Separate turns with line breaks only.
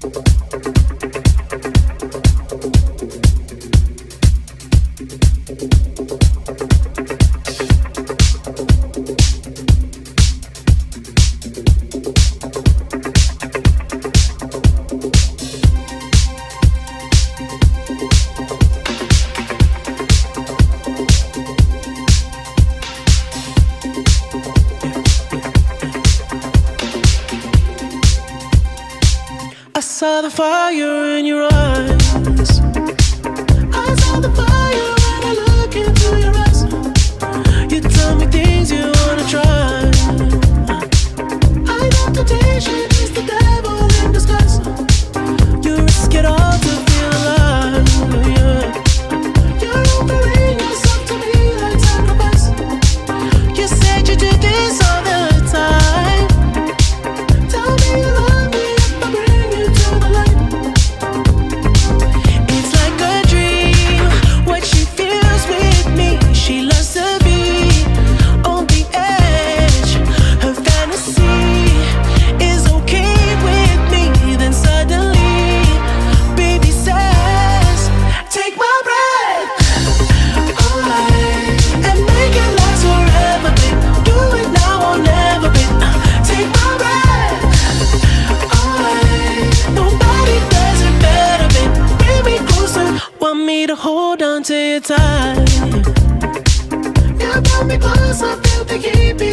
I saw the fire in your eyes. I saw the fire when I look into your eyes. You tell me things you wanna try. I know temptation is the devil in disguise. You risk it all to feel alive, yeah. You're offering yourself to me like sacrifice. You said you do this all the time. Tell me you love me if I bring you to the light. It's like a dream what she feels with me. She loves to be on the edge. Her fantasy is okay with me. Then suddenly, baby says, take my breath away and make it last forever, babe. Do it now or never, babe. Take my breath away. Nobody does it better, babe. Bring me closer. Want me to hold on to you tight. You brought me close, I feel to keep you